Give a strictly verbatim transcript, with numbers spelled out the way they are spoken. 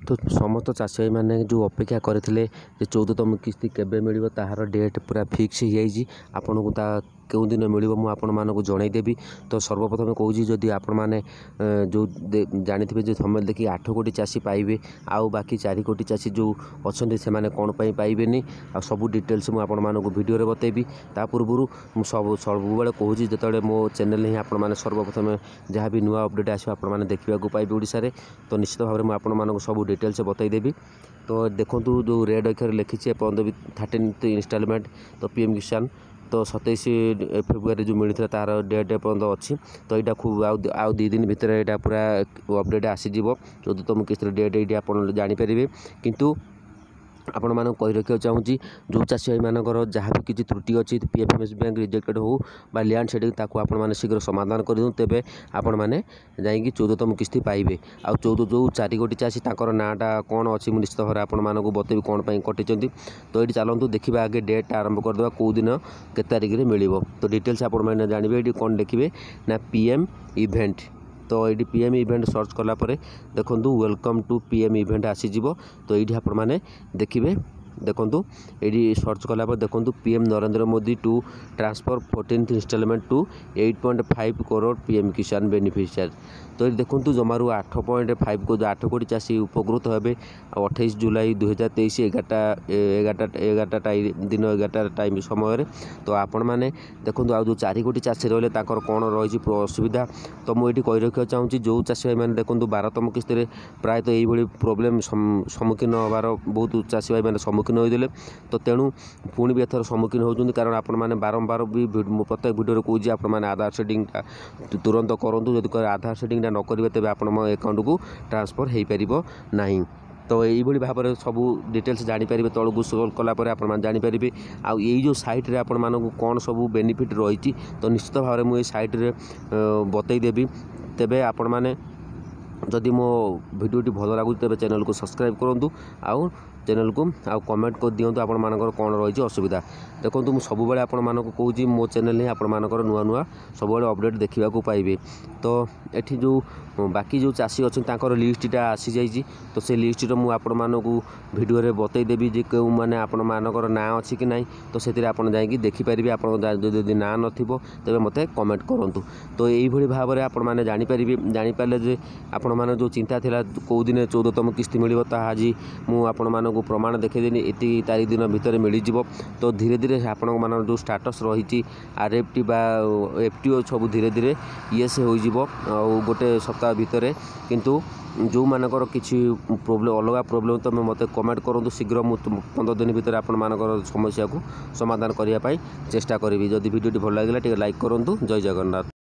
तो समस्त चाषी भाई मैंने जो अपेक्षा करते चौदहतम किस्ती केबे मिलिबो ताहार डेट पूरा फिक्स हो आपन को क्यों दिन मिलिबो मु आपण मानक जनईदेवी। तो सर्वप्रथम कहूँ जदि आपण मैंने जो जानी जो समय देखिए आठ कोटी चाषी पाइबे आउ बाकी चार कोटी चाषी जो अच्छा से मैंने कौन पाइबेनि आ सब डिटेल्स मुझे आपण मानक वीडियो बतेबी। ता पूर्व सब सब कहूँ जो मो चैनल ही आपण मैंने सर्वप्रथम जहाँ भी नुआ अपडेट आसो आपण मैंने देखा पाइबे ओडिशा रे। तो निश्चित भाव में आपण मानक सब डिटेल्स बतईदेवी। तो देखो जो रेड अक्षर लिखी एपर्त भी थर्टीन इनस्टॉलमेंट तो पीएम किसान तो सतैश फेब्रुआरी जो मिलता तार डेट एपर्त अच्छी। तो यहाँ खूब आउ दी दिन भितर यहाँ पूरा अपडेट आसीज चौदहतम किस्त डेट ये आप जानीपर किंतु आपण मानक कही रखा चाहूँगी जो चाषी भाई मानकर जहाँ भी किसी त्रुटि अच्छी पीएफएमएस बैंक रिजेक्टेड हो बा लैंड सेडिंग ताको आपण माने शीघ्र समाधान कर दूँ तेबे आपण माने जाइए चौदहतम किस्ती पाइबे। आ चौदह जो चार कोटी चाषी ताकर नाटा कौन अच्छी मुझे निश्चित भाव आपण मानक बतेबी कौन पाई कटिचंती। तो ये चलतु देखा आगे डेट आरंभ करदे कौ दिन के तारिख में मिलिबो। तो डिटेल्स आपण माने जानबे ये कौन देखिए ना पीएम इवेंट। तो ये पीएम इवेंट सर्च कलापर देखूँ वेलकम टू पीएम इवेंट आसीज। तो ये आपण मैंने देखिए देखूँ ये सर्च कलापर देखूँ PM Narendra Modi to transfer fourteenth instalment to eight point five crore PM Kisan beneficiary. तो ये देखूँ जमारू आठ पॉइंट फाइव को आठ कोटी चाषी उपकृत हे अठाईस जुलाई दुई हजार तेईस एगारटा एगारटा एगारटा टाइम दिन एगारटा टाइम समय। तो आपण मैंने देखो आ जो चार कोटी चाषी रही कौन रही असुविधा। तो मुझे कही रखा चाहूँगी जो चाषी भाई मैंने देखो बारतम किस्त प्रायतः यही प्रोब्लेम सम्मुखीन होबार बहुत चाषी भाई मैंने सम्मुखीन होते। तो तेणु पुणी भी एथर सम्मुखीन होती कारण आपण मैंने बारंबार भी प्रत्येक भिडियो कहूँ आप आधार सेटिंग तुरंत करूँ जब आधार सेटिंग न करेंगे तेज आप अकाउंट को ट्रांसफर हो पार ना। तो यही भाव में सब डिटेल्स जानीपर तौक स्क्रॉल कलापर आप जानीपर आउ यही जो साइट रे आपण मानक कौन सब बेनिफिट रही। तो निश्चित भाव में मुझे साइट रे बतईदेवी तेबे आपण माने जदि मो भिडियोटी भल लगुच तेज चैनल को सब्सक्राइब करूँ आउ चैनल को आउ कमेंट कर दिंतु आपण मानकर कौन रही असुविधा। देखो मुझे सब आपण मानक कहूँ मो चैनल ही आपण मानकर नुआ नुआ सब अपडेट देखा पाइबे। तो ये जो बाकी जो चाषी अच्छे लिस्टा आसी जाइए तो से लिस्ट मुझे आपण मानक भिडियो रे बतईदेवी जे क्यों मैंने आपण मानकर ना अच्छी कि ना। तो से जाकि देखिपारे आप ना नथिबो तेबे मते कमेंट करूँ। तो यही भाव में आपण मैंने जानीपर जानीपारे जे आपण मैंने जो चिंता थिला कौ दिन चौदहतम किस्ती मिलिबो ता आज मु आपण मानक प्रमाण देखदेनी एति तारीख दिन भितर मिलଯିବ। तो धीरे धीरे आपण मान जो स्टाटस रही आर एफ टी बा एफ टी ओ सब धीरे धीरे ये से हो गोटे सप्ताह भितर किंतु जो मानकर किसी प्रोब्लेम अलग प्रोब्लेम तो मत कमेंट करूँ शीघ्र मुझे पंद्रह दिन भितर आपण मानकर समस्या को समाधान करने चेष्टा करी। जदि वीडियो भल लगे लाइक करूँ। जय जगन्नाथ।